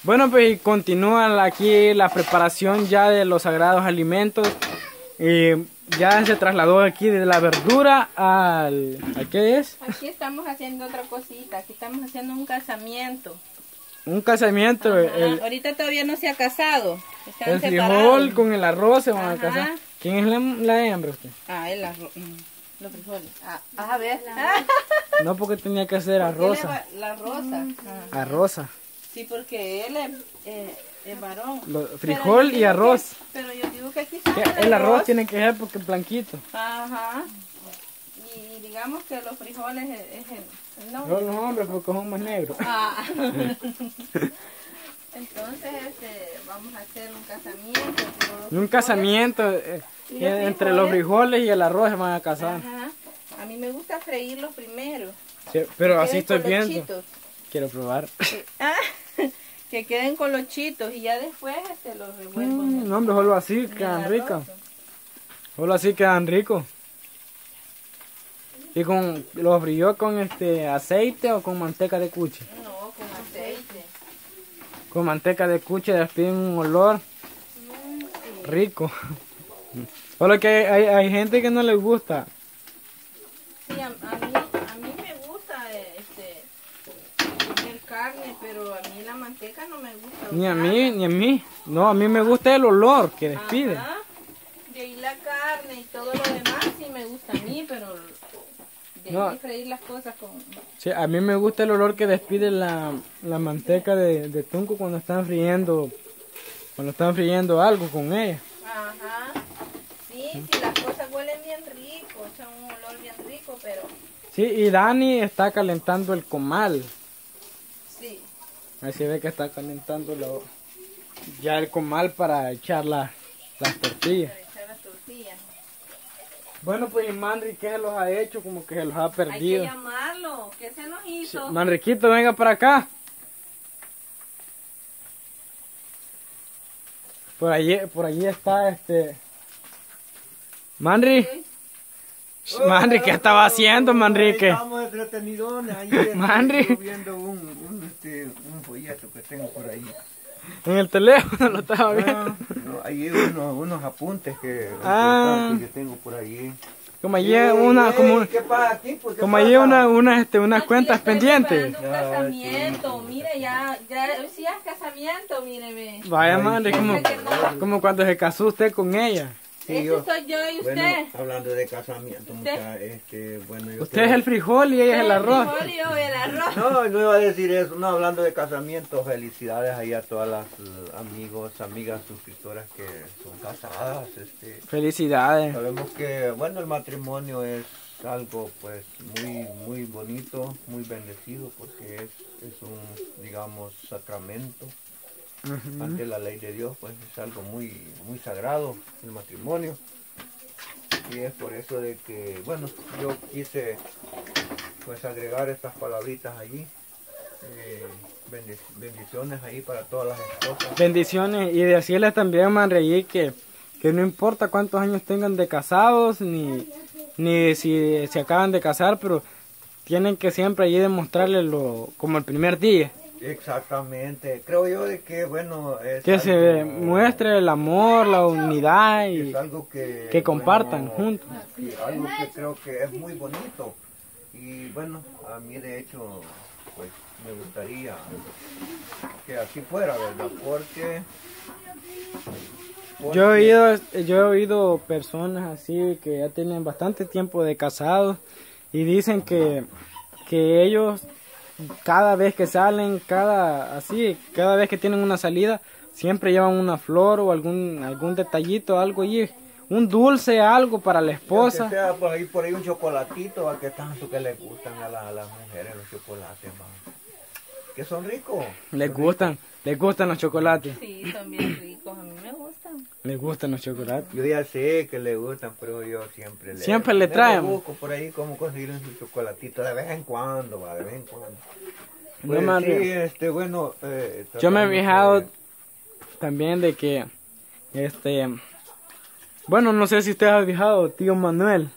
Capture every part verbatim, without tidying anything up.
Bueno, pues y continúa aquí la preparación ya de los sagrados alimentos. Y ya se trasladó aquí de la verdura al... ¿a qué es? Aquí estamos haciendo otra cosita. Aquí estamos haciendo un casamiento. Un casamiento. El, ahorita todavía no se ha casado. Están el separados. frijol con el arroz se van a Ajá. casar. ¿Quién es la, la hembra usted? Ah, el arroz. Mm, los frijoles. Ah, a ver. No, porque tenía que ser arroza. La rosa. Ah. Arroza. Sí, porque él es, eh, es varón. Lo, frijol y arroz. Que, pero yo digo que aquí está el, el arroz tiene que ser porque es blanquito. Ajá. Y digamos que los frijoles es, es el, el nombre. No los hombres porque son más negros. Ah. Entonces este, vamos a hacer un casamiento. Un casamiento eh, los entre los frijoles y el arroz se van a casar. Ajá. A mí me gusta freírlos primero. Sí, pero así estoy viendo. Quiero probar. Sí. Ah, que queden colochitos y ya después este, los revuelvo. Mm, no, hombre, solo así quedan ricos. Solo así quedan ricos. ¿Y con los brilló con este aceite o con manteca de cuche? No, con aceite. Con manteca de cuche despiden un olor mm, sí. rico. Solo que hay, hay, hay gente que no les gusta. Sí, a, a, mí, a mí me gusta este, comer carne, pero a mí la manteca no me gusta. Ni a mí, ni a mí. No, a mí me gusta el olor que despide. Ajá. De ahí la carne y todo lo demás sí me gusta a mí, pero de no. ahí freír las cosas con... Sí, a mí me gusta el olor que despide la, la manteca de, de tunco cuando están friendo, cuando están friendo algo con ella. Ajá. Sí, sí, las cosas huelen bien rico, echan un olor bien rico, pero... Sí, y Dani está calentando el comal. Sí. Ahí se ve que está calentando lo, ya el comal para echar la, las tortillas. Para echar las tortillas. Bueno, pues y Manri, ¿qué se los ha hecho? Como que se los ha perdido. Hay que llamarlo, ¿qué se nos hizo? Sí. Manriquito, venga para acá. Por allí, por allí está este... Manri. ¿Sí? Manri, ¿qué estaba haciendo, Manrique? Estamos entretenidos. Ayer Manri. viendo un, un, este, un folleto que tengo por ahí. En el teléfono lo estaba viendo. Ah, no, hay unos, unos apuntes que, ah. que tengo por ahí. Como allí una, como, ¿qué pasa aquí? Pues, como allí una, una, este, unas aquí cuentas pendientes. Un casamiento, mire, ya, ya, sí es casamiento, míreme. Vaya madre, como, no. como cuando se casó usted con ella. Sí, ese soy yo y usted. Bueno, hablando de casamiento, mucha, este, bueno, yo usted creo... es el frijol y ella es el arroz. El frijol y yo el arroz. No, no iba a decir eso, no, hablando de casamiento, felicidades ahí a todas las uh, amigos, amigas, suscriptoras que son casadas. Este, felicidades. Sabemos que, bueno, el matrimonio es algo pues muy, muy bonito, muy bendecido porque es, es un, digamos, sacramento. Uh-huh. Ante la ley de Dios, pues es algo muy, muy sagrado el matrimonio. Y es por eso de que, bueno, yo quise pues agregar estas palabritas allí. Eh, bendiciones ahí para todas las esposas. Bendiciones y decirles también, Manrey, que, que no importa cuántos años tengan de casados, ni, ni si se acaban de casar, pero tienen que siempre allí demostrarles lo, como el primer día. Exactamente, creo yo de que bueno es que algo, se muestre el amor, la unidad y es algo que, que compartan bueno, juntos. Que algo que creo que es muy bonito y bueno, a mí de hecho pues me gustaría que así fuera, ¿verdad? Porque, porque yo he oído, yo he oído personas así que ya tienen bastante tiempo de casados y dicen que, que ellos cada vez que salen, cada así, cada vez que tienen una salida, siempre llevan una flor o algún algún detallito, algo allí, un dulce, algo para la esposa. Que sea por ahí, por ahí un chocolatito, a que tanto que les gustan a, la, a las mujeres los chocolates, man. Que son ricos. Les gustan, ricos. Les gustan los chocolates. Sí, son bien ricos, a mí me gustan. Les gustan los chocolates. Yo ya sé que les gustan, pero yo siempre le siempre le traen. busco por ahí cómo conseguir un chocolatito de vez en cuando, va, de vez en cuando. Pues no sí, este, bueno, eh, yo me he fijado de... también de que, este, bueno, no sé si usted ha fijado, tío Manuel,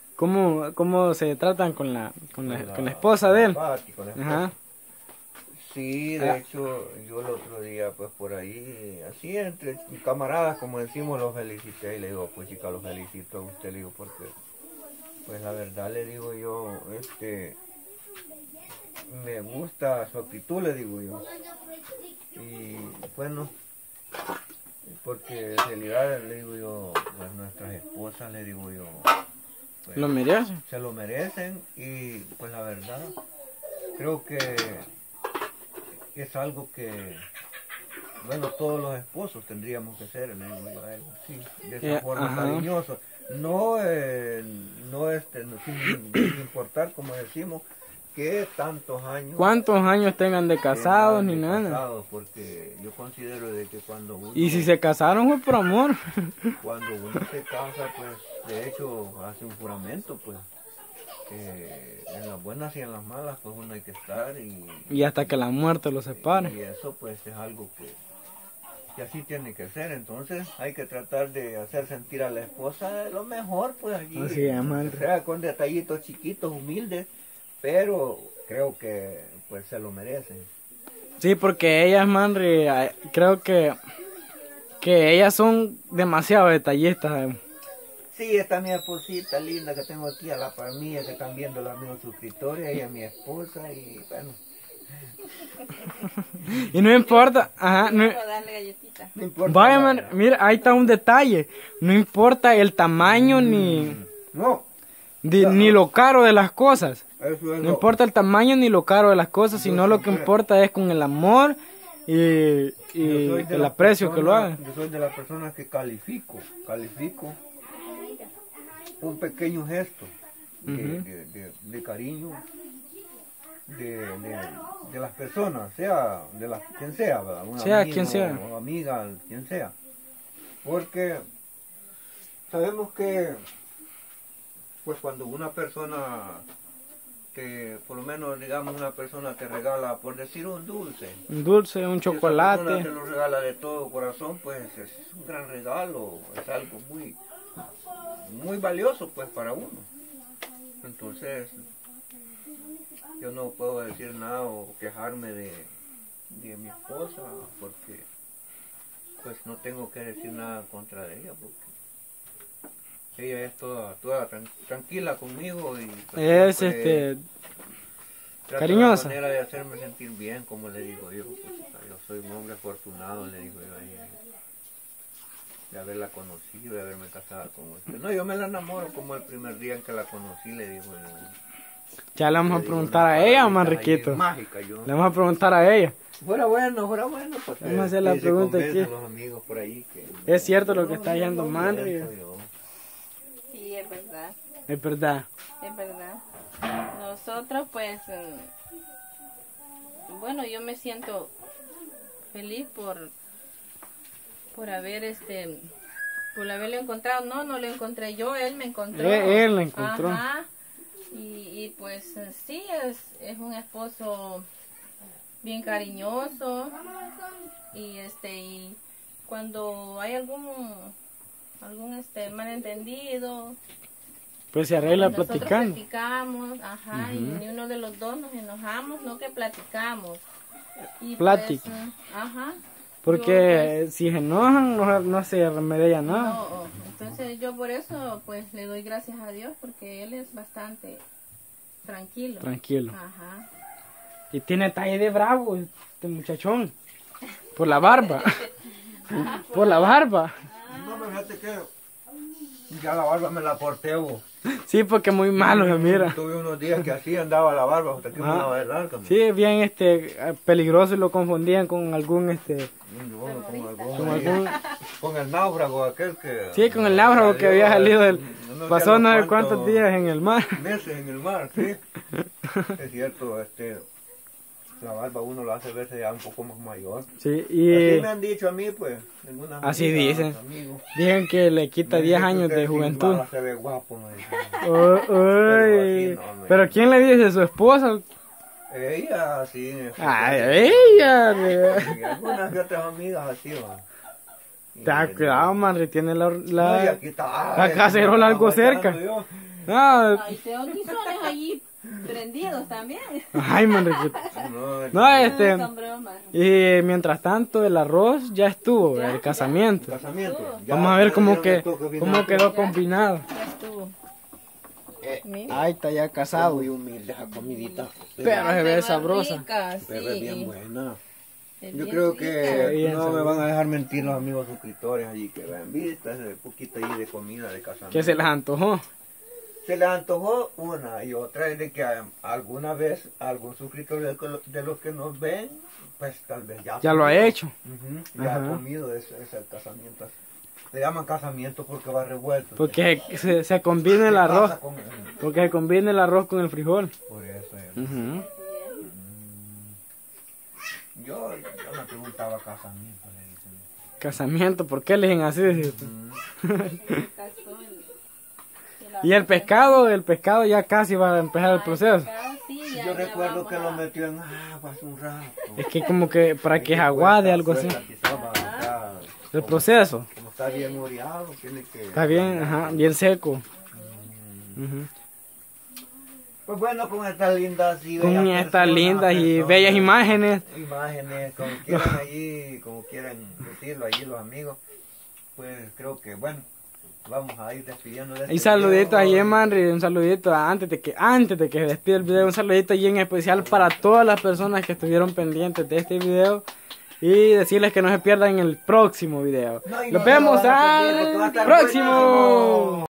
cómo, cómo se tratan con la, con la, con la, con la esposa de él. Pati, con la esposa. Ajá. Sí, de hecho, yo el otro día, pues por ahí, así entre camaradas, como decimos, los felicité y le digo, pues chica, los felicito a usted, le digo, porque, pues la verdad le digo yo, este, me gusta su actitud, le digo yo. Y bueno, porque en realidad le digo yo, pues nuestras esposas, le digo yo, pues, ¿Lo merecen? se lo merecen y pues la verdad, creo que es algo que, bueno, todos los esposos tendríamos que ser, le digo yo a él, sí, de esa Eh, forma ajá. cariñosa. No, eh, no, este, no, sin, sin importar, como decimos, que tantos años. ¿Cuántos años tengan de casados tengan ni de nada? casados, porque yo considero de que cuando uno, Y si se casaron fue por amor. cuando uno se casa, pues, de hecho, hace un juramento, pues, que en las buenas y en las malas, pues uno hay que estar y, Y hasta que la muerte los separe. y eso, pues, es algo que, que así tiene que ser. Entonces, hay que tratar de hacer sentir a la esposa de lo mejor, pues, allí, Así es, madre. o sea, con detallitos chiquitos, humildes, pero creo que, pues, se lo merecen. Sí, porque ellas, Manri, eh, creo que, que ellas son demasiado detallistas. eh. Sí, esta mi esposita linda que tengo aquí a la par mía, que están viendo los mismos suscriptores, ella es mi esposa y bueno, Y no importa, ajá, no, Quiero darle galletita. no importa. vaya, nada. man, mira, ahí está un detalle. No importa el tamaño ni, No, di- ni lo caro de las cosas. eso es No lo- importa el tamaño ni lo caro de las cosas, sino lo que importa es con el amor y, y Yo soy de el las aprecio que lo personas- hagan. Yo soy de las personas que califico, califico un pequeño gesto de, Ujú. de- de- de cariño de, de- de las personas, sea de la, quien sea, ¿verdad? Un Sea amigo quien sea. o amiga, quien sea. Porque sabemos que, pues cuando una persona, te, por lo menos digamos una persona te regala, por decir un dulce, Un dulce, un si esa persona chocolate. te lo regala de todo corazón, pues es un gran regalo, es algo muy, muy valioso pues para uno. Entonces, yo no puedo decir nada o quejarme de, de mi esposa porque pues no tengo que decir nada contra de ella porque ella es toda, toda tran- tranquila conmigo y pues, Es siempre este, trata cariñosa. la manera de hacerme sentir bien, como le digo yo, pues, yo soy un hombre afortunado, le digo yo a ella, de haberla conocido, de haberme casado con usted. No, yo me la enamoro como el primer día en que la conocí, le digo yo. Ya le vamos Le a digo preguntar unas a ella, palabritas Manriquito. ahí mágicas, yo. Le vamos a preguntar a ella. Fuera bueno, fuera bueno, pues. Vamos a eh, hacer la que se pregunta convenzan aquí. los amigos por ahí que... Es cierto lo que No, está no, diciendo no Manri. miento yo. Sí, es verdad, Es verdad. es verdad. Nosotros pues, mm, bueno, yo me siento feliz por, por haber este, por haberlo encontrado. No, no lo encontré yo, él me encontró. Él- él lo encontró. Ajá. Y, y pues eh, sí, es, es un esposo bien cariñoso y este y cuando hay algún algún este malentendido Pues se arregla nosotros platicando. platicamos, ajá, y ni uno de los dos nos enojamos, no que platicamos. Y Plática. pues, eh, ajá. Porque si se enojan no, no se remedia Yo, nada. pues, no, entonces yo por eso pues le doy gracias a Dios porque él es bastante tranquilo. Tranquilo. Ajá. Y tiene talle de bravo este muchachón. Por la barba. Por la barba. No, fíjate que ya la barba me la porteo. Sí, porque muy malo se mira. Tuve unos días que así andaba la barba, hasta que me Ajá. la de larga. Sí, bien este peligroso y lo confundían con algún este Yo, con, algún- con algún con el náufrago aquel que... sí, con el náufrago que había salido del no sé pasó a no sé los cuántos cuántos días en el mar. meses en el mar, sí. Es cierto, este, la barba uno la hace verse ya un poco más mayor. Sí, Así y me han dicho a mí, pues, algunas Así amigas, dicen. amigos. dicen que le quita Me diez dicen años que de sin juventud. barba se ve guapo, me dicen. Oh, uy. así no, me- Pero ¿quién le dice? ¿Su esposa? Ella, sí. Ay, ella. de- Y algunas que otras amigas así, va. Y- Ten cuidado, madre, tiene la, No, y la, aquí está, la ay, cacerola algo estaba cerca. echando yo. Ah, Ay, tengo tizones allí. Prendidos también. Ay, Manriquito. No, No, este, No, son bromas. y mientras tanto el arroz ya estuvo, Ya, el ya. casamiento. casamiento. Ya Vamos a ver le cómo, dieron que, el toque cómo final. quedó Ya. combinado. Ya estuvo. Eh, Mira. Ahí está ya Está casado. muy humilde esa comidita. Pero se ve Pero es sabrosa. rica, Pero es sí. bien buena. Es Yo bien creo rica. que Bien no me sabrosa. van a dejar mentir los amigos suscriptores allí que vean vistas de poquita ahí de comida de casamiento. Que se les antojó. Se les antojó una y otra es de que um, alguna vez algún suscriptor de, de los que nos ven, pues tal vez ya, Ya lo ha hecho. Ujú, ya Ajá. ha comido ese, ese casamiento. Le llaman casamiento porque va revuelto. Porque se, se combina el ¿Qué arroz. pasa con él? Porque se combina el arroz con el frijol. Por eso es. Ujú. Yo, yo me preguntaba casamiento, le dicen. Casamiento, ¿por qué le dicen así? Mm. Casó el- el Y el pescado, el pescado ya casi va a empezar el proceso. Ah, sí, ya- Yo ya recuerdo vamos que a- lo metió en agua hace un rato. Es que como que para que aguade algo así. Cuesta, quizás, va, está- El como- proceso. Como está bien oreado, tiene que... Está bien, ajá, bien seco. Ujú. Pues bueno, con estas lindas y Con bellas estas personas, lindas y personas, bellas imágenes. Imágenes, como quieran allí, como quieran decirlo allí los amigos, pues creo que bueno, vamos a ir despidiendo de este Y saludito video. ahí, Manri, un saludito antes de que antes de que despide el video, un saludito ahí en especial para todas las personas que estuvieron pendientes de este video y decirles que no se pierdan el próximo video. No, y Nos no se lo vemos van a perder, porque va a al estar próximo. buenísimo.